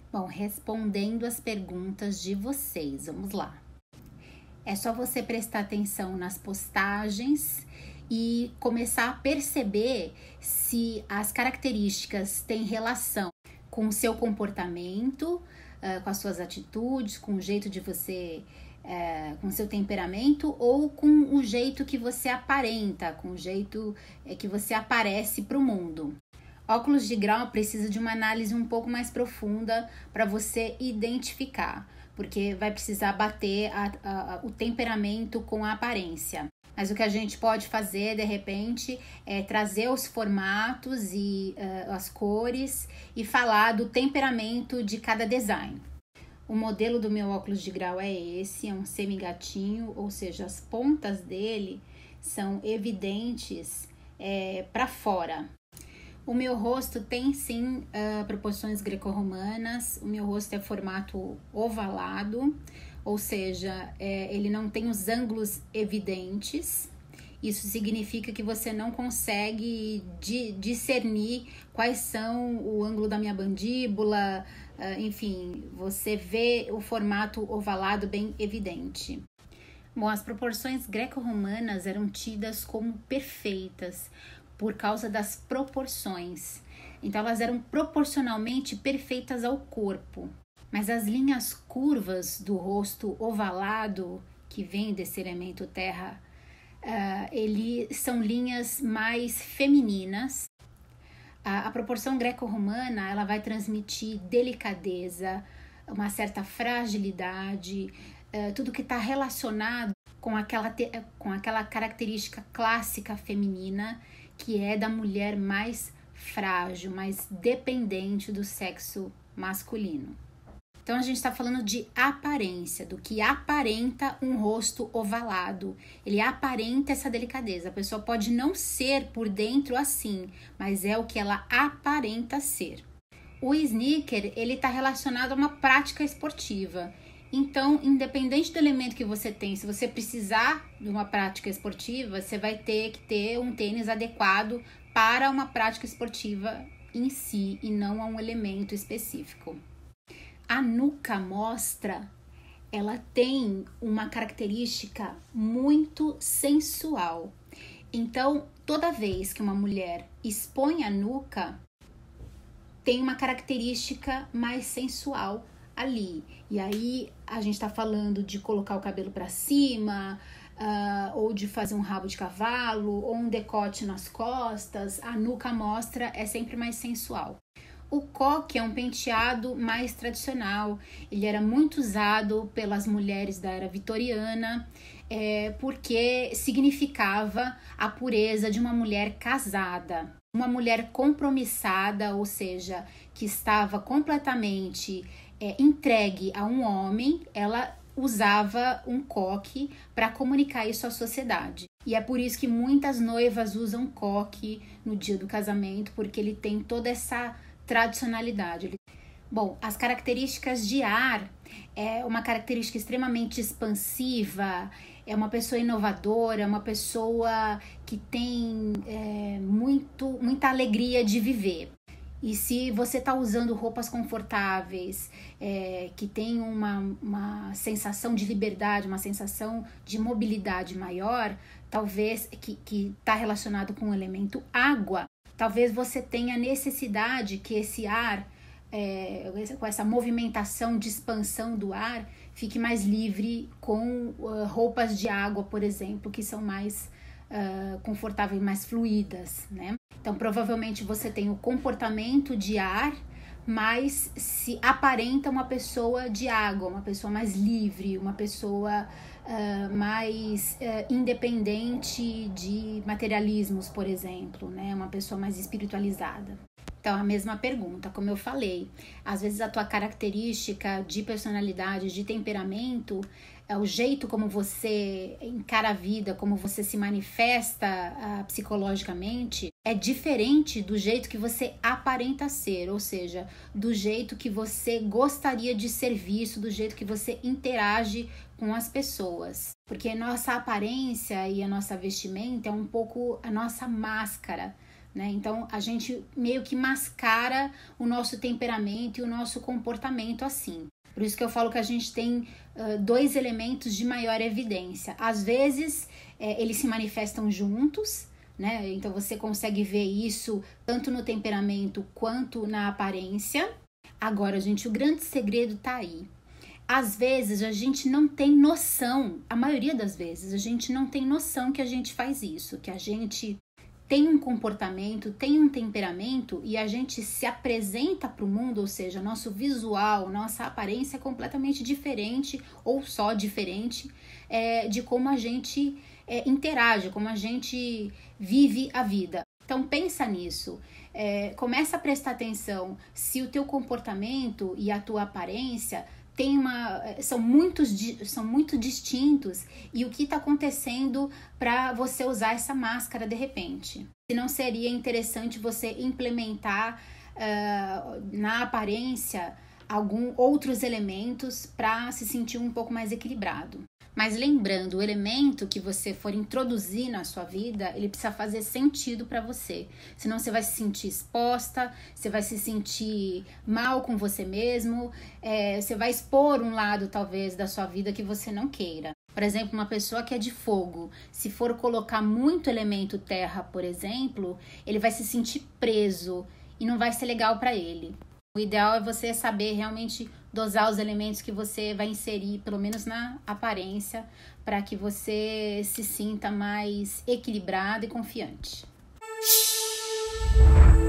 Bom, respondendo as perguntas de vocês, vamos lá. É só você prestar atenção nas postagens e começar a perceber se as características têm relação com o seu comportamento, com as suas atitudes, com o jeito de você, com o seu temperamento ou com o jeito que você aparenta, com o jeito que você aparece para o mundo. Óculos de grau precisa de uma análise um pouco mais profunda para você identificar, porque vai precisar bater o temperamento com a aparência. Mas o que a gente pode fazer, de repente, é trazer os formatos e as cores e falar do temperamento de cada design. O modelo do meu óculos de grau é esse, é um semi-gatinho, ou seja, as pontas dele são evidentes para fora. O meu rosto tem sim proporções greco-romanas, o meu rosto é formato ovalado, ou seja, ele não tem os ângulos evidentes. Isso significa que você não consegue discernir quais são o ângulo da minha mandíbula, enfim, você vê o formato ovalado bem evidente. Bom, as proporções greco-romanas eram tidas como perfeitas, por causa das proporções. Então, elas eram proporcionalmente perfeitas ao corpo. Mas as linhas curvas do rosto ovalado, que vem desse elemento terra, são linhas mais femininas. A proporção greco-romana, ela vai transmitir delicadeza, uma certa fragilidade, tudo que está relacionado com aquela característica clássica feminina, que é da mulher mais frágil, mais dependente do sexo masculino. Então, a gente está falando de aparência, do que aparenta um rosto ovalado. Ele aparenta essa delicadeza. A pessoa pode não ser por dentro assim, mas é o que ela aparenta ser. O sneaker, ele está relacionado a uma prática esportiva. Então, independente do elemento que você tem, se você precisar de uma prática esportiva, você vai ter que ter um tênis adequado para uma prática esportiva em si e não a um elemento específico. A nuca mostra, ela tem uma característica muito sensual. Então, toda vez que uma mulher expõe a nuca, tem uma característica mais sensual ali. E aí a gente tá falando de colocar o cabelo para cima, ou de fazer um rabo de cavalo, ou um decote nas costas. A nuca mostra é sempre mais sensual. O coque é um penteado mais tradicional. Ele era muito usado pelas mulheres da era vitoriana, porque significava a pureza de uma mulher casada. Uma mulher compromissada, ou seja, que estava completamente entregue a um homem, ela usava um coque para comunicar isso à sociedade. E é por isso que muitas noivas usam coque no dia do casamento, porque ele tem toda essa tradicionalidade. Bom, as características de ar é uma característica extremamente expansiva, é uma pessoa inovadora, uma pessoa que tem muita alegria de viver. E se você está usando roupas confortáveis, que tem uma sensação de liberdade, uma sensação de mobilidade maior, talvez que está relacionado com o elemento água, talvez você tenha necessidade que esse ar, com essa movimentação de expansão do ar, fique mais livre com roupas de água, por exemplo, que são mais confortáveis, mais fluidas, né? Então, provavelmente você tem o comportamento de ar, mas se aparenta uma pessoa de água, uma pessoa mais livre, uma pessoa mais independente de materialismos, por exemplo, né? Uma pessoa mais espiritualizada. Então, a mesma pergunta, como eu falei, às vezes a tua característica de personalidade, de temperamento, o jeito como você encara a vida, como você se manifesta psicologicamente, é diferente do jeito que você aparenta ser, ou seja, do jeito que você gostaria de ser visto, do jeito que você interage com as pessoas. Porque nossa aparência e a nossa vestimenta é um pouco a nossa máscara né? Então a gente meio que mascara o nosso temperamento e o nosso comportamento assim. Por isso que eu falo que a gente tem dois elementos de maior evidência. Às vezes eles se manifestam juntos, né? Então você consegue ver isso tanto no temperamento quanto na aparência. Agora, gente, o grande segredo tá aí. Às vezes a gente não tem noção, a maioria das vezes a gente não tem noção que a gente faz isso, que a gente tem um comportamento, tem um temperamento e a gente se apresenta para o mundo, ou seja, nosso visual, nossa aparência é completamente diferente ou só diferente de como a gente interage, como a gente vive a vida. Então pensa nisso, começa a prestar atenção se o teu comportamento e a tua aparência são muito distintos e o que está acontecendo para você usar essa máscara de repente. Se não seria interessante você implementar na aparência outros elementos para se sentir um pouco mais equilibrado. Mas lembrando, o elemento que você for introduzir na sua vida, ele precisa fazer sentido para você. Senão você vai se sentir exposta, você vai se sentir mal com você mesmo, você vai expor um lado talvez da sua vida que você não queira. Por exemplo, uma pessoa que é de fogo, se for colocar muito elemento terra, por exemplo, ele vai se sentir preso e não vai ser legal para ele. O ideal é você saber realmente dosar os elementos que você vai inserir, pelo menos na aparência, para que você se sinta mais equilibrado e confiante.